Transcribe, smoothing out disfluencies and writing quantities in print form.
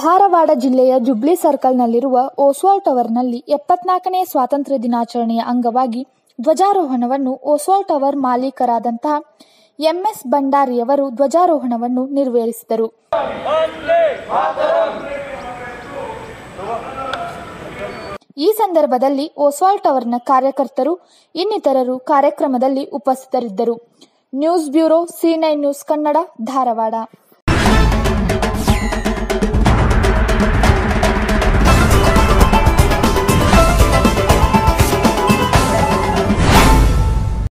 ಧಾರವಾಡ ಜಿಲ್ಲೆಯ ಜುಬ್ಲಿ ಸರ್ಕಲ್ನಲ್ಲಿರುವ ಓಸ್ವಾಲ್ ಟವರ್ನಲ್ಲಿ 74ನೇ ಸ್ವಾತಂತ್ರ್ಯ ದಿನಾಚರಣೆಯ ಅಂಗವಾಗಿ ಧ್ವಜಾರೋಹಣವನ್ನು ಓಸ್ವಾಲ್ ಟವರ್ ಮಾಲೀಕರಾದಂತಹ ಎಂಎಸ್ ಭಂಡಾರಿಯವರು ಧ್ವಜಾರೋಹಣವನ್ನು ನೆರವೇರಿಸಿದರು. ಈ ಸಂದರ್ಭದಲ್ಲಿ ಓಸ್ವಾಲ್ ಟವರ್ನ ಕಾರ್ಯಕರ್ತರು ಇನ್ನಿತರರು ಕಾರ್ಯಕ್ರಮದಲ್ಲಿ ಉಪಸ್ಥಿತರಿದ್ದರು. News bureau, C9 news Kannada, Dharwad.